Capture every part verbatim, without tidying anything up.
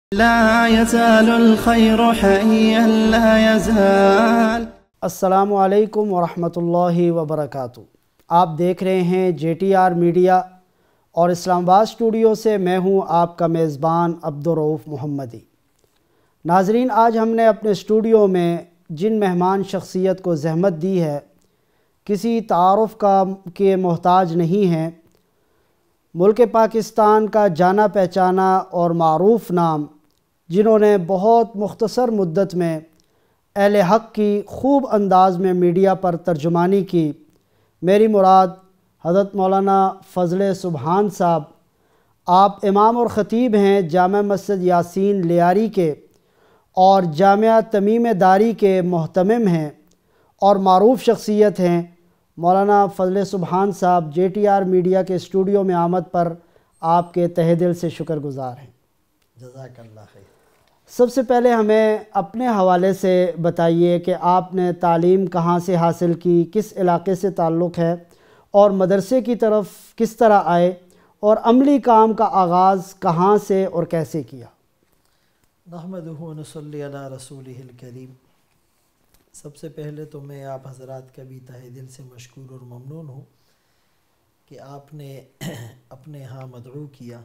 لا يزال الخير حيا لا يزال۔ السلام علیکم ورحمۃ اللہ وبرکاتہ۔ آپ دیکھ رہے ہیں جے ٹی آر میڈیا اور اسلام آباد اسٹوڈیو سے میں ہوں آپ کا میزبان عبدالرؤف محمدی۔ ناظرین، آج ہم نے اپنے اسٹوڈیو میں جن مہمان شخصیت کو زحمت دی ہے، کسی تعارف کا کے محتاج نہیں ہیں، ملک پاکستان کا جانا پہچانا اور معروف نام، جنہوں نے بہت مختصر مدت میں اہل حق کی خوب انداز میں میڈیا پر ترجمانی کی، میری مراد حضرت مولانا فضل سبحان صاحب۔ آپ امام اور خطیب ہیں جامع مسجد یاسین لیاری کے اور جامعہ تمیم داری کے محتمم ہیں اور معروف شخصیت ہیں۔ مولانا فضل سبحان صاحب جے ٹی آر میڈیا کے اسٹوڈیو میں آمد پر آپ کے تہہ دل سے شکر گزار ہیں۔ جزاک اللہ خیر۔ سب سے پہلے ہمیں اپنے حوالے سے بتائیے کہ آپ نے تعلیم کہاں سے حاصل کی، کس علاقے سے تعلق ہے اور مدرسے کی طرف کس طرح آئے، اور عملی کام کا آغاز کہاں سے اور کیسے کیا؟ نحمدہ و نصلی علی رسولہ الکریم۔ سب سے پہلے تو میں آپ حضرات کا بھی تہہ دل سے مشکور اور ممنون ہوں کہ آپ نے اپنے ہاں مدعو کیا۔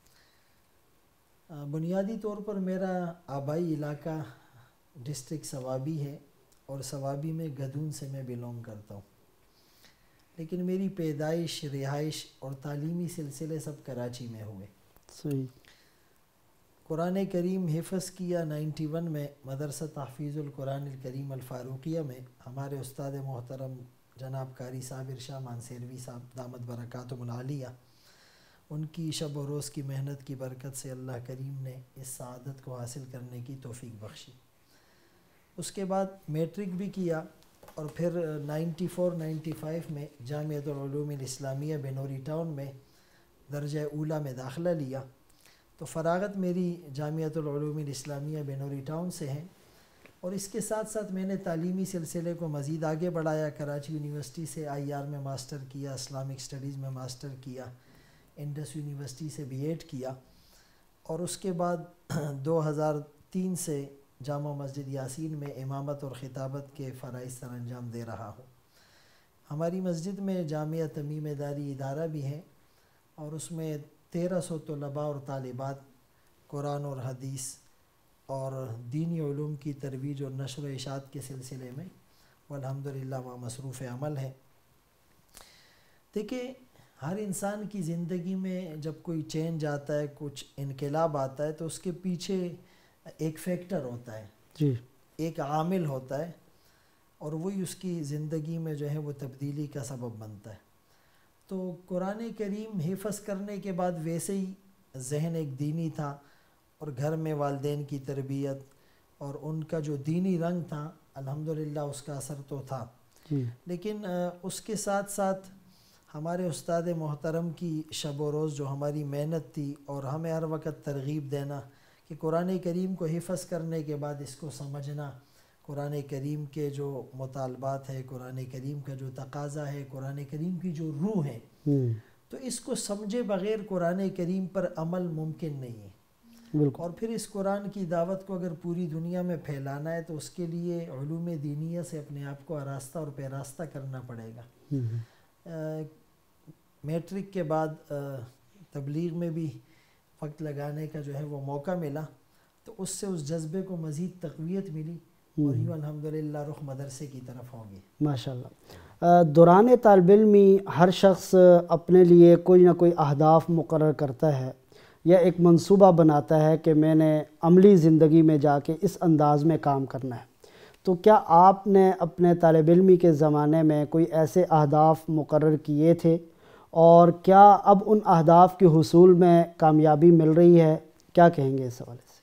بنیادی طور پر میرا آبائی علاقہ ڈسٹرکٹ سوابی ہے اور سوابی میں گدون سے میں بلونگ کرتا ہوں، لیکن میری پیدائش، رہائش اور تعلیمی سلسلے سب کراچی میں ہوئے۔ صحیح۔ قرآن کریم حفظ کیا نائنٹی ون میں مدرسہ تحفیظ القرآن الکریم الفاروقیہ میں، ہمارے استاد محترم جناب قاری صاحب ارشاد مانسیروی صاحب دامت برکاتہم العالیہ، ان کی شب و روز کی محنت کی برکت سے اللہ کریم نے اس سعادت کو حاصل کرنے کی توفیق بخشی۔ اس کے بعد میٹرک بھی کیا اور پھر نائنٹی فور نائنٹی فائیو میں جامعۃ العلوم الاسلامیہ بنوری ٹاؤن میں درجہ اولیٰ میں داخلہ لیا، تو فراغت میری جامعۃ العلوم الاسلامیہ بنوری ٹاؤن سے ہے، اور اس کے ساتھ ساتھ میں نے تعلیمی سلسلے کو مزید آگے بڑھایا۔ کراچی یونیورسٹی سے آئی آر میں ماسٹر کیا، اسلامک اسٹڈیز میں ماسٹر کیا، انڈس یونیورسٹی سے بی ایڈ کیا، اور اس کے بعد دو ہزار تین سے جامع مسجد یاسین میں امامت اور خطابت کے فرائض سر انجام دے رہا ہوں۔ ہماری مسجد میں جامعہ تمیم داری ادارہ بھی ہے، اور اس میں تیرہ سو طلباء اور طالبات قرآن اور حدیث اور دینی علوم کی ترویج اور نشر و اشاعت کے سلسلے میں والحمدللہ وہاں مصروف عمل ہے۔ دیکھیں، ہر انسان کی زندگی میں جب کوئی چینج آتا ہے، کچھ انقلاب آتا ہے، تو اس کے پیچھے ایک فیکٹر ہوتا ہے، جی، ایک عامل ہوتا ہے، اور وہی اس کی زندگی میں جو ہے وہ تبدیلی کا سبب بنتا ہے۔ تو قرآن کریم حفظ کرنے کے بعد ویسے ہی ذہن ایک دینی تھا، اور گھر میں والدین کی تربیت اور ان کا جو دینی رنگ تھا، الحمدللہ اس کا اثر تو تھا، جی، لیکن اس کے ساتھ ساتھ ہمارے استاد محترم کی شب و روز جو ہماری محنت تھی، اور ہمیں ہر وقت ترغیب دینا کہ قرآن کریم کو حفظ کرنے کے بعد اس کو سمجھنا، قرآن کریم کے جو مطالبات ہے، قرآن کریم کا جو تقاضا ہے، قرآن کریم کی جو روح ہے، تو اس کو سمجھے بغیر قرآن کریم پر عمل ممکن نہیں ہے۔ بالکل۔ اور پھر اس قرآن کی دعوت کو اگر پوری دنیا میں پھیلانا ہے تو اس کے لیے علوم دینیہ سے اپنے آپ کو آراستہ اور پیراستہ کرنا پڑے گا۔ میٹرک کے بعد تبلیغ میں بھی وقت لگانے کا جو ہے وہ موقع ملا، تو اس سے اس جذبے کو مزید تقویت ملی، اور یوں الحمدللہ رخ مدرسے کی طرف ہو گئے۔ ماشاءاللہ۔ دوران طالب علمی ہر شخص اپنے لیے کوئی نہ کوئی اہداف مقرر کرتا ہے یا ایک منصوبہ بناتا ہے کہ میں نے عملی زندگی میں جا کے اس انداز میں کام کرنا ہے، تو کیا آپ نے اپنے طالب علمی کے زمانے میں کوئی ایسے اہداف مقرر کیے تھے، اور کیا اب ان اہداف کے حصول میں کامیابی مل رہی ہے؟ کیا کہیں گے اس حوالے سے؟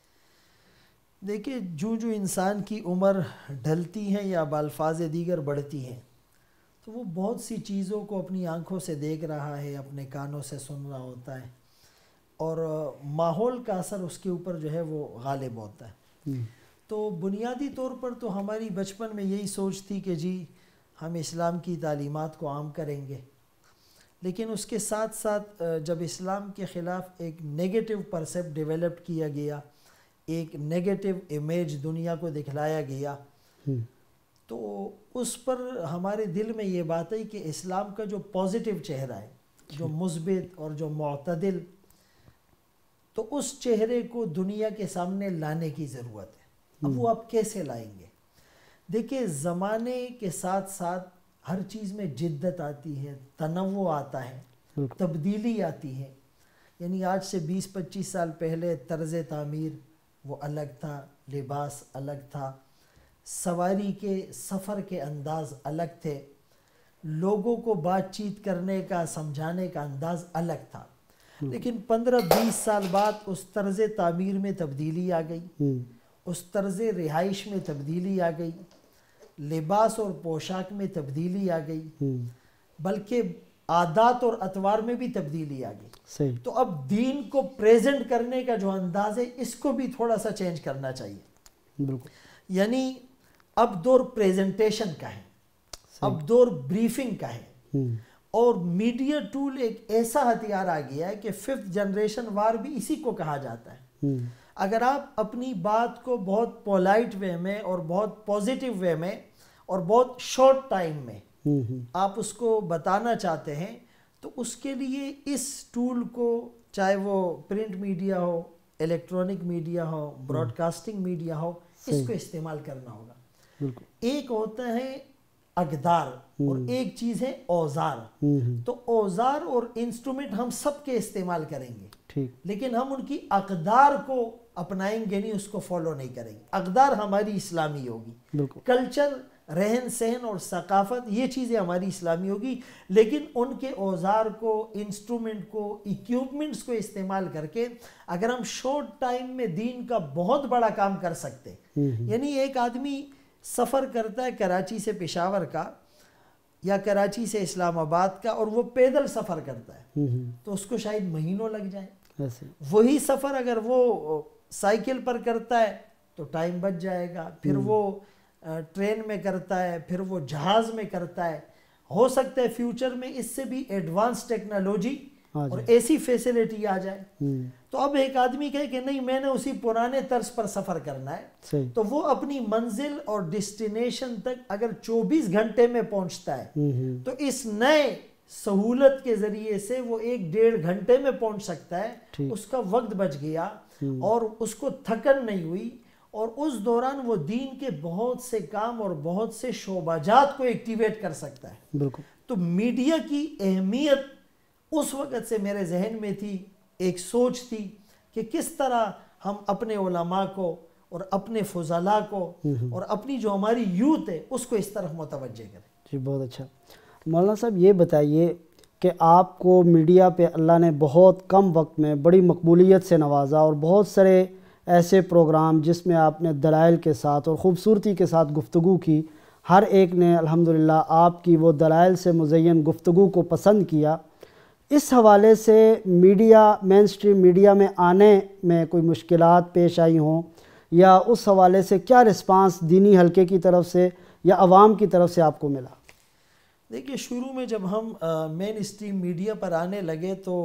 دیکھیں، جو جو انسان کی عمر ڈھلتی ہے یا بالفاظ دیگر بڑھتی ہیں، تو وہ بہت سی چیزوں کو اپنی آنکھوں سے دیکھ رہا ہے، اپنے کانوں سے سن رہا ہوتا ہے، اور ماحول کا اثر اس کے اوپر جو ہے وہ غالب ہوتا ہے۔ تو بنیادی طور پر تو ہماری بچپن میں یہی سوچ تھی کہ جی ہم اسلام کی تعلیمات کو عام کریں گے، لیکن اس کے ساتھ ساتھ جب اسلام کے خلاف ایک نیگیٹو پرسیپٹ ڈیولپ کیا گیا، ایک نیگیٹو امیج دنیا کو دکھلایا گیا، تو اس پر ہمارے دل میں یہ بات ہے کہ اسلام کا جو پازیٹیو چہرہ ہے، جو مثبت اور جو معتدل، تو اس چہرے کو دنیا کے سامنے لانے کی ضرورت ہے۔ اب وہ آپ کیسے لائیں گے؟ دیکھیں، زمانے کے ساتھ ساتھ ہر چیز میں جدت آتی ہے، تنوع آتا ہے، تبدیلی آتی ہے۔ یعنی آج سے بیس پچیس سال پہلے طرز تعمیر وہ الگ تھا، لباس الگ تھا، سواری کے سفر کے انداز الگ تھے، لوگوں کو بات چیت کرنے کا سمجھانے کا انداز الگ تھا۔ لیکن پندرہ بیس سال بعد اس طرز تعمیر میں تبدیلی آ گئی، اس طرز رہائش میں تبدیلی آ گئی، لباس اور پوشاک میں تبدیلی آ گئی، بلکہ عادات اور اطوار میں بھی تبدیلی آ گئی۔ تو اب دین کو پریزنٹ کرنے کا جو انداز ہے، اس کو بھی تھوڑا سا چینج کرنا چاہیے۔ یعنی اب دور پریزنٹیشن کا ہے، اب دور بریفنگ کا ہے، اور میڈیا ٹول ایک ایسا ہتھیار آ گیا ہے کہ ففتھ جنریشن وار بھی اسی کو کہا جاتا ہے۔ اگر آپ اپنی بات کو بہت پولائٹ وے میں اور بہت پازیٹیو وے میں اور بہت شارٹ ٹائم میں آپ اس کو بتانا چاہتے ہیں، تو اس کے لیے اس ٹول کو، چاہے وہ پرنٹ میڈیا ہو، الیکٹرانک میڈیا ہو، براڈ کاسٹنگ میڈیا ہو، اس کو استعمال کرنا ہوگا۔ ایک ہوتا ہے اقدار اور ایک چیز ہے اوزار۔ تو اوزار اور انسٹرومنٹ ہم سب کے استعمال کریں گے، لیکن ہم ان کی اقدار کو اپنائیں گے نہیں، اس کو فالو نہیں کریں گے۔ اقدار ہماری اسلامی ہوگی، کلچر، رہن سہن اور ثقافت، یہ چیزیں ہماری اسلامی ہوگی، لیکن ان کے اوزار کو، انسٹرومنٹ کو، ایکوپمنٹس کو استعمال کر کے اگر ہم شارٹ ٹائم میں دین کا بہت بڑا کام کر سکتے، یعنی ایک آدمی سفر کرتا ہے کراچی سے پشاور کا یا کراچی سے اسلام آباد کا، اور وہ پیدل سفر کرتا ہے، تو اس کو شاید مہینوں لگ جائیں۔ وہی سفر اگر وہ سائیکل پر کرتا ہے تو ٹائم بچ جائے گا، پھر وہ ٹرین میں کرتا ہے، پھر وہ جہاز میں کرتا ہے، ہو سکتا ہے فیوچر میں اس سے بھی ایڈوانس ٹیکنالوجی اور ایسی فیسلٹی آ جائے۔ تو اب ایک آدمی کہے کہ نہیں، میں نے اسی پرانے طرز پر سفر کرنا ہے، تو وہ اپنی منزل اور ڈیسٹینیشن تک اگر چوبیس گھنٹے میں پہنچتا ہے، تو اس نئے سہولت کے ذریعے سے وہ ایک ڈیڑھ گھنٹے میں پہنچ سکتا ہے، اس کا وقت بچ گیا اور اس کو تھکن نہیں ہوئی، اور اس دوران وہ دین کے بہت سے کام اور بہت سے شعبہ جات کو ایکٹیویٹ کر سکتا ہے۔ تو میڈیا کی اہمیت اس وقت سے میرے ذہن میں تھی، ایک سوچ تھی کہ کس طرح ہم اپنے علماء کو اور اپنے فضلاء کو اور اپنی جو ہماری یوتھ ہے اس کو اس طرف متوجہ کریں۔ جی بہت اچھا۔ مولانا صاحب یہ بتائیے کہ آپ کو میڈیا پہ اللہ نے بہت کم وقت میں بڑی مقبولیت سے نوازا، اور بہت سارے ایسے پروگرام جس میں آپ نے دلائل کے ساتھ اور خوبصورتی کے ساتھ گفتگو کی، ہر ایک نے الحمدللہ آپ کی وہ دلائل سے مزین گفتگو کو پسند کیا۔ اس حوالے سے میڈیا، مین سٹریم میڈیا میں آنے میں کوئی مشکلات پیش آئی ہوں، یا اس حوالے سے کیا رسپانس دینی حلقے کی طرف سے یا عوام کی طرف سے آپ کو ملا؟ دیکھیے، شروع میں جب ہم مین اسٹریم میڈیا پر آنے لگے تو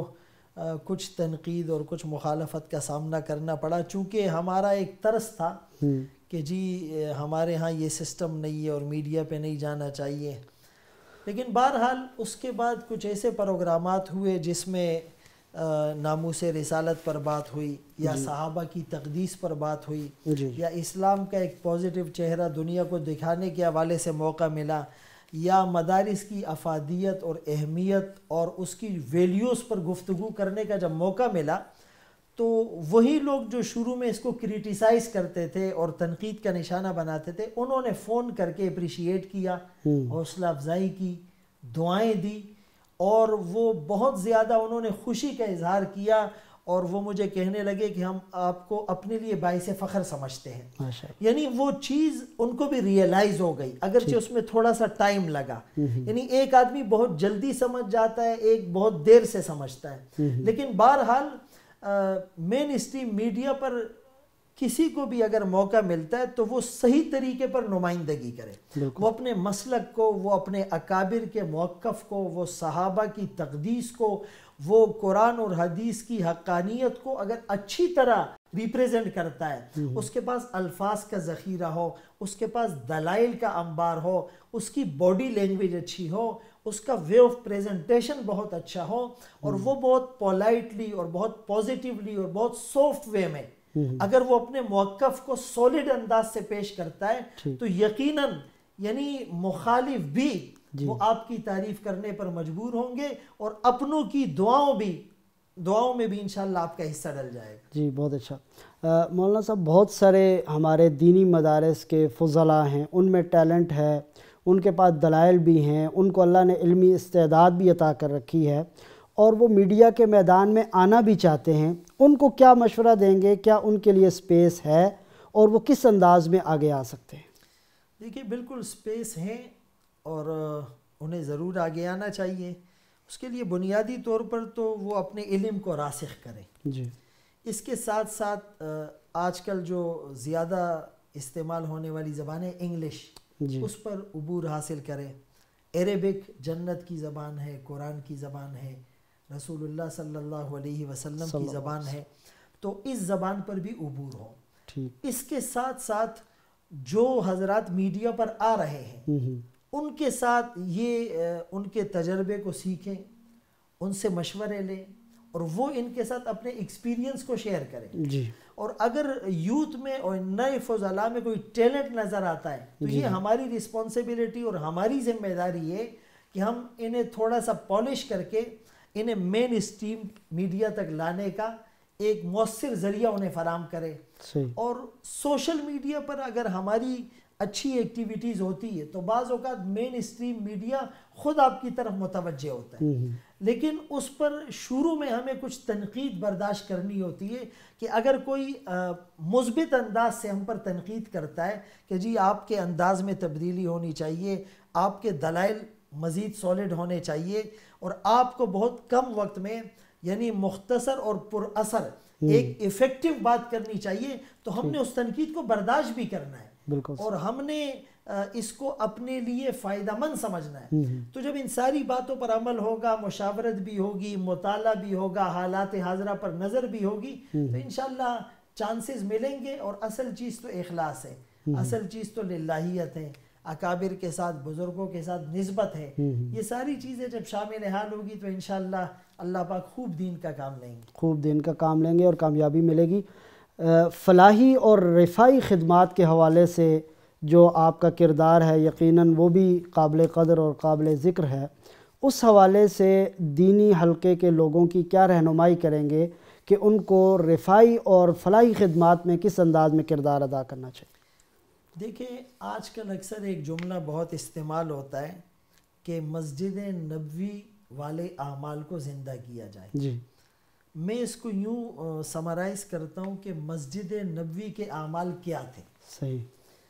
کچھ تنقید اور کچھ مخالفت کا سامنا کرنا پڑا، چونکہ ہمارا ایک طرز تھا کہ جی ہمارے ہاں یہ سسٹم نہیں ہے اور میڈیا پہ نہیں جانا چاہیے۔ لیکن بہرحال اس کے بعد کچھ ایسے پروگرامات ہوئے جس میں ناموس رسالت پر بات ہوئی، یا صحابہ کی تقدیس پر بات ہوئی، یا اسلام کا ایک پازیٹیو چہرہ دنیا کو دکھانے کے حوالے سے موقع ملا، یا مدارس کی افادیت اور اہمیت اور اس کی ویلیوز پر گفتگو کرنے کا جب موقع ملا، تو وہی لوگ جو شروع میں اس کو کریٹیسائز کرتے تھے اور تنقید کا نشانہ بناتے تھے، انہوں نے فون کر کے اپریشیٹ کیا، حوصلہ افزائی کی، دعائیں دی، اور وہ بہت زیادہ انہوں نے خوشی کا اظہار کیا، اور وہ مجھے کہنے لگے کہ ہم آپ کو اپنے لیے باعث فخر سمجھتے ہیں۔ یعنی وہ چیز ان کو بھی ریئلائز ہو گئی، اگرچہ اس میں تھوڑا سا ٹائم لگا۔ یعنی ایک آدمی بہت جلدی سمجھ جاتا ہے، ایک بہت دیر سے سمجھتا ہے، لیکن بہرحال مین اسٹریم میڈیا پر کسی کو بھی اگر موقع ملتا ہے تو وہ صحیح طریقے پر نمائندگی کرے، وہ اپنے مسلک کو، وہ اپنے اکابر کے موقف کو، وہ صحابہ کی تقدیس کو، وہ قرآن اور حدیث کی حقانیت کو اگر اچھی طرح ریپریزنٹ کرتا ہے، اس کے پاس الفاظ کا ذخیرہ ہو، اس کے پاس دلائل کا انبار ہو، اس کی باڈی لینگویج اچھی ہو، اس کا وے آف پریزنٹیشن بہت اچھا ہو، اور وہ بہت پولائٹلی اور بہت پازیٹیولی اور بہت سافٹ وے میں اگر وہ اپنے موقف کو سولڈ انداز سے پیش کرتا ہے تو یقیناً یعنی مخالف بھی وہ آپ کی تعریف کرنے پر مجبور ہوں گے، اور اپنوں کی دعاؤں بھی دعاؤں میں بھی انشاءاللہ آپ کا حصہ ڈل جائے گا۔ جی بہت اچھا۔ مولانا صاحب، بہت سارے ہمارے دینی مدارس کے فضلاء ہیں، ان میں ٹیلنٹ ہے، ان کے پاس دلائل بھی ہیں، ان کو اللہ نے علمی استعداد بھی عطا کر رکھی ہے، اور وہ میڈیا کے میدان میں آنا بھی چاہتے ہیں، ان کو کیا مشورہ دیں گے؟ کیا ان کے لیے سپیس ہے اور وہ کس انداز میں آگے آ سکتے ہیں؟ دیکھیے بالکل سپیس ہیں، اور انہیں ضرور آگے آنا چاہیے۔ اس کے لیے بنیادی طور پر تو وہ اپنے علم کو راسخ کریں۔ جی، اس کے ساتھ ساتھ آج کل جو زیادہ استعمال ہونے والی زبان ہے انگلش، جی، اس پر عبور حاصل کریں۔ عربک جنت کی زبان ہے، قرآن کی زبان ہے، رسول اللہ صلی اللہ علیہ وسلم کی زبان ہے، تو اس زبان پر بھی عبور ہو۔ ٹھیک۔ اس کے ساتھ ساتھ جو حضرات میڈیا پر آ رہے ہیں ان کے ساتھ یہ ان کے تجربے کو سیکھیں، ان سے مشورے لیں، اور وہ ان کے ساتھ اپنے ایکسپیرینس کو شیئر کریں۔ جی، اور اگر یوتھ میں اور نئے فضلاء میں کوئی ٹیلنٹ نظر آتا ہے تو یہ ہماری رسپانسبلٹی اور ہماری ذمہ داری ہے کہ ہم انہیں تھوڑا سا پالش کر کے انہیں مین اسٹریم میڈیا تک لانے کا ایک مؤثر ذریعہ انہیں فراہم کرے۔ صحیح۔ اور سوشل میڈیا پر اگر ہماری اچھی ایکٹیویٹیز ہوتی ہے تو بعض اوقات مین اسٹریم میڈیا خود آپ کی طرف متوجہ ہوتا ہے، لیکن اس پر شروع میں ہمیں کچھ تنقید برداشت کرنی ہوتی ہے کہ اگر کوئی مثبت انداز سے ہم پر تنقید کرتا ہے کہ جی آپ کے انداز میں تبدیلی ہونی چاہیے، آپ کے دلائل مزید سالڈ ہونے چاہیے، اور آپ کو بہت کم وقت میں یعنی مختصر اور پر اثر ایک ایفیکٹو بات کرنی چاہیے، تو ہم نے اس تنقید کو برداشت بھی کرنا ہے، بالکل، اور ہم نے اس کو اپنے لیے فائدہ مند سمجھنا ہے۔ تو جب ان ساری باتوں پر عمل ہوگا، مشاورت بھی ہوگی، مطالعہ بھی ہوگا، حالات حاضرہ پر نظر بھی ہوگی، تو انشاءاللہ چانسز ملیں گے۔ اور اصل چیز تو اخلاص ہے، اصل چیز تو للہیت ہے، اکابر کے ساتھ، بزرگوں کے ساتھ نسبت ہے۔ یہ ساری چیزیں جب شامل حال ہوگی تو انشاءاللہ اللہ پاک خوب دین کا کام لیں گے، خوب دین کا کام لیں گے اور کامیابی ملے گی۔ فلاحی اور رفائی خدمات کے حوالے سے جو آپ کا کردار ہے یقیناً وہ بھی قابل قدر اور قابل ذکر ہے، اس حوالے سے دینی حلقے کے لوگوں کی کیا رہنمائی کریں گے کہ ان کو رفائی اور فلاحی خدمات میں کس انداز میں کردار ادا کرنا چاہیے؟ دیکھیں آج کل اکثر ایک جملہ بہت استعمال ہوتا ہے کہ مسجد نبوی والے اعمال کو زندہ کیا جائے۔ جی، میں اس کو یوں سمرائز کرتا ہوں کہ مسجد نبوی کے اعمال کیا تھے۔ صحیح۔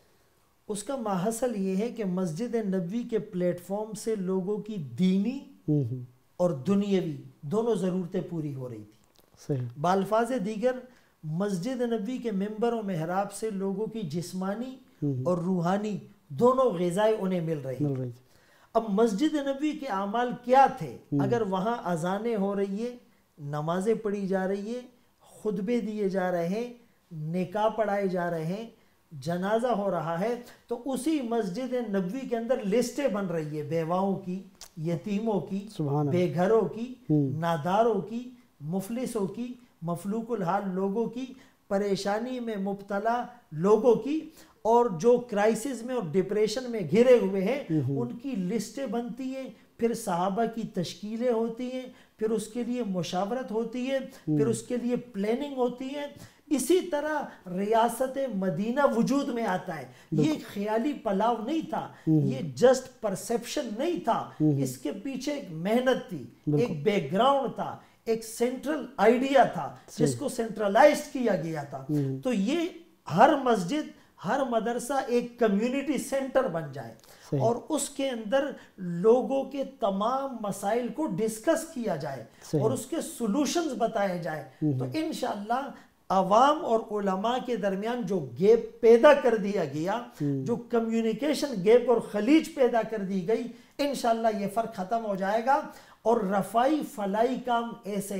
اس کا ماحصل یہ ہے کہ مسجد نبوی کے پلیٹ فارم سے لوگوں کی دینی اور دنیاوی دونوں ضرورتیں پوری ہو رہی تھی۔ صحیح۔ بالفاظ دیگر مسجد نبوی کے ممبر و محراب سے لوگوں کی جسمانی اور روحانی دونوں غذائیں انہیں مل رہی مل رہی تھی۔ اب مسجد نبوی کے اعمال کیا تھے؟ اگر وہاں اذانیں ہو رہی ہے، نمازیں پڑھی جا رہی ہے، خطبے دیے جا رہے ہیں، نکاح پڑھائے جا رہے ہیں، جنازہ ہو رہا ہے، تو اسی مسجد نبوی کے اندر لسٹیں بن رہی ہے بیواؤں کی، یتیموں کی، بے گھروں کی، ناداروں کی، مفلسوں کی، مفلوک الحال لوگوں کی، پریشانی میں مبتلا لوگوں کی، اور جو کرائسس میں اور ڈپریشن میں گھرے ہوئے ہیں ان کی لسٹیں بنتی ہیں، پھر صحابہ کی تشکیلیں ہوتی ہیں، پھر اس کے لیے مشاورت ہوتی ہے، پھر اس کے لیے پلاننگ ہوتی ہے۔ اسی طرح ریاست مدینہ وجود میں آتا ہے۔ یہ ایک خیالی پلاؤ نہیں تھا، یہ جسٹ پرسیپشن نہیں تھا، اس کے پیچھے ایک محنت تھی، ایک بیک گراؤنڈ تھا، ایک سینٹرل آئیڈیا تھا جس کو سینٹرلائز کیا گیا تھا۔ تو یہ ہر مسجد، ہر مدرسہ ایک کمیونٹی سینٹر بن جائے اور اس کے اندر لوگوں کے تمام مسائل کو ڈسکس کیا جائے اور اس کے سلوشنز بتائے جائے، تو انشاءاللہ عوام اور علماء کے درمیان جو گیپ پیدا کر دیا گیا، جو کمیونیکیشن گیپ اور خلیج پیدا کر دی گئی، انشاءاللہ یہ فرق ختم ہو جائے گا۔ اور رفائی فلائی کام ایسے ہیں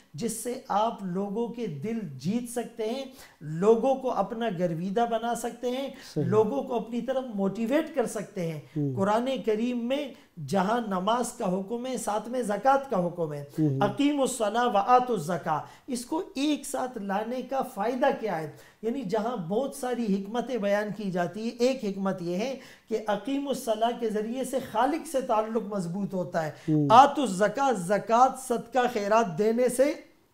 جس سے آپ لوگوں کے دل جیت سکتے ہیں، لوگوں کو اپنا گرویدہ بنا سکتے ہیں، لوگوں کو اپنی طرف موٹیویٹ کر سکتے ہیں۔ قرآن کریم میں جہاں نماز کا حکم ہے، ساتھ میں زکوٰۃ کا حکم ہے، اقیموا الصلاۃ وآتوا الزکاۃ، اس کو ایک ساتھ لانے کا فائدہ کیا ہے؟ یعنی جہاں بہت ساری حکمتیں بیان کی جاتی ہے، ایک حکمت یہ ہے کہ اقیم الصلاۃ کے ذریعے سے خالق سے تعلق مضبوط ہوتا ہے، آتوا الزکاۃ زکوٰۃ صدقہ خیرات دینے سے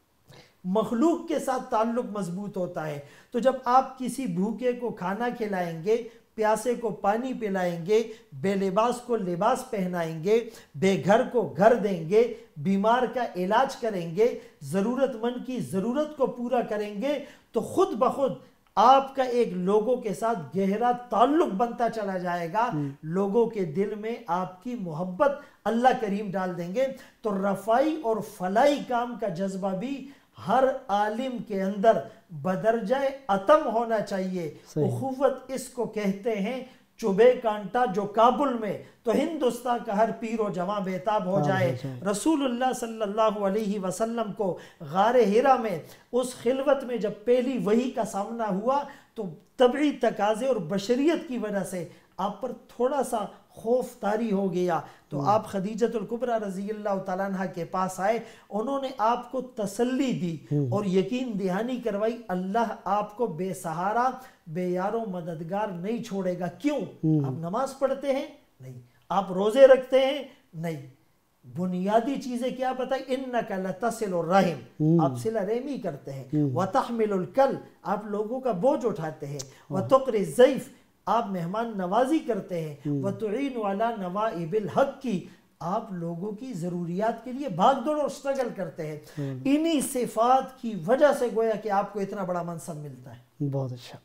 مخلوق کے ساتھ تعلق مضبوط ہوتا ہے۔ تو جب آپ کسی بھوکے کو کھانا کھلائیں گے، پیاسے کو پانی پلائیں گے، بے لباس کو لباس پہنائیں گے، بے گھر کو گھر دیں گے، بیمار کا علاج کریں گے، ضرورت مند کی ضرورت کو پورا کریں گے، تو خود بخود آپ کا ایک لوگوں کے ساتھ گہرا تعلق بنتا چلا جائے گا، لوگوں کے دل میں آپ کی محبت اللہ کریم ڈال دیں گے۔ تو رفائی اور فلاحی کام کا جذبہ بھی ہر عالم کے اندر بدرجہ اتم ہونا چاہیے۔ اخوت اس کو کہتے ہیں، چبے کانٹا جو کابل میں تو ہندوستان کا ہر پیر و جوان بیتاب ہو جائے۔ رسول اللہ صلی اللہ علیہ وسلم کو غار حرا میں اس خلوت میں جب پہلی وحی کا سامنا ہوا تو طبعی تقاضے اور بشریت کی وجہ سے آپ پر تھوڑا سا خوف طاری ہو گیا، تو آپ خدیجۃ الکبریٰ رضی اللہ تعالیٰ عنہ کے پاس آئے، انہوں نے آپ کو تسلی دی اور یقین دہانی کروائی، اللہ آپ کو بے سہارا بے یار و مددگار نہیں چھوڑے گا۔ کیوں؟ آپ نماز پڑھتے ہیں؟ نہیں۔ آپ روزے رکھتے ہیں؟ نہیں۔ بنیادی چیزیں کیا بتائی؟ اِنَّكَ لَتَصِلُ الرَّحِمَ، آپ صلہ رحمی کرتے ہیں، وَتَحْمِلُ الْكَلْ، آپ لوگوں کا بوجھ اٹھاتے ہیں، وَتُقْرِي الضَّيْفَ، آپ مہمان نوازی کرتے ہیں، وَتُعِينُ عَلَى نَوَائِبِ الْحَقِّ، آپ لوگوں کی ضروریات کے لیے بھاگ دوڑ اور سٹرگل کرتے ہیں۔ انہی صفات کی وجہ سے گویا کہ آپ کو اتنا بڑا منصب ملتا ہے۔ بہت اچھا۔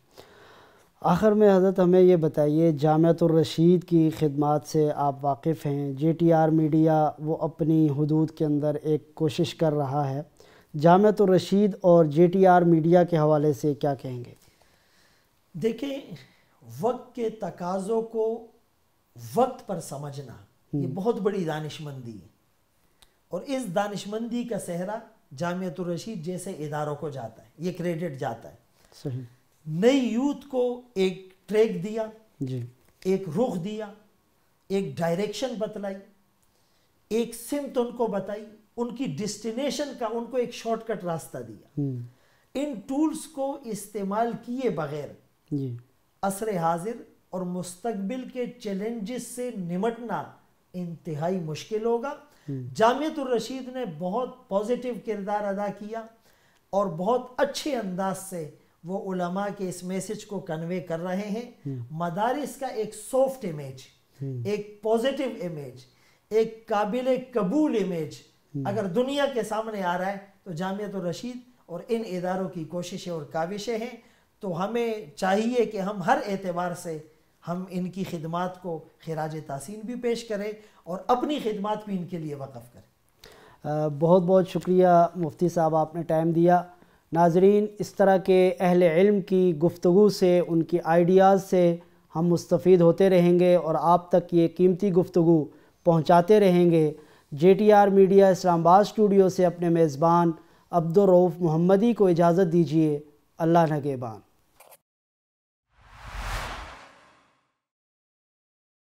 آخر میں حضرت ہمیں یہ بتائیے، جامعۃ الرشید کی خدمات سے آپ واقف ہیں، جے ٹی آر میڈیا وہ اپنی حدود کے اندر ایک کوشش کر رہا ہے، جامعۃ الرشید اور جے ٹی آر میڈیا کے حوالے سے کیا کہیں گے؟ دیکھیں، وقت کے تقاضوں کو وقت پر سمجھنا یہ بہت بڑی دانش مندی ہے، اور اس دانش مندی کا صحرا جامعۃ الرشید جیسے اداروں کو جاتا ہے، یہ کریڈٹ جاتا ہے۔ صحیح۔ نئی یوتھ کو ایک ٹریک دیا، جی، ایک رخ دیا، ایک ڈائریکشن بتلائی، ایک سمت ان کو بتائی، ان کی ڈیسٹینیشن کا ان کو ایک شارٹ کٹ راستہ دیا۔ ان ٹولز کو استعمال کیے بغیر جی، عصر حاضر اور مستقبل کے چیلنجز سے نمٹنا انتہائی مشکل ہوگا۔ جامعۃ الرشید نے بہت پازیٹیو کردار ادا کیا اور بہت اچھے انداز سے وہ علماء کے اس میسج کو کنوے کر رہے ہیں۔ مدارس کا ایک سافٹ امیج، ایک پازیٹیو امیج، ایک قابل قبول امیج اگر دنیا کے سامنے آ رہا ہے تو جامعۃ الرشید اور ان اداروں کی کوششیں اور کاوشیں ہیں۔ تو ہمیں چاہیے کہ ہم ہر اعتبار سے ہم ان کی خدمات کو خراج تحسین بھی پیش کریں اور اپنی خدمات بھی ان کے لیے وقف کریں۔ بہت بہت شکریہ مفتی صاحب، آپ نے ٹائم دیا۔ ناظرین، اس طرح کے اہل علم کی گفتگو سے، ان کی آئیڈیاز سے ہم مستفید ہوتے رہیں گے اور آپ تک یہ قیمتی گفتگو پہنچاتے رہیں گے۔ J T R media Islamabad studio سے اپنے میزبان عبدالرؤف محمدی کو اجازت دیجیے۔ اللہ نگہبان۔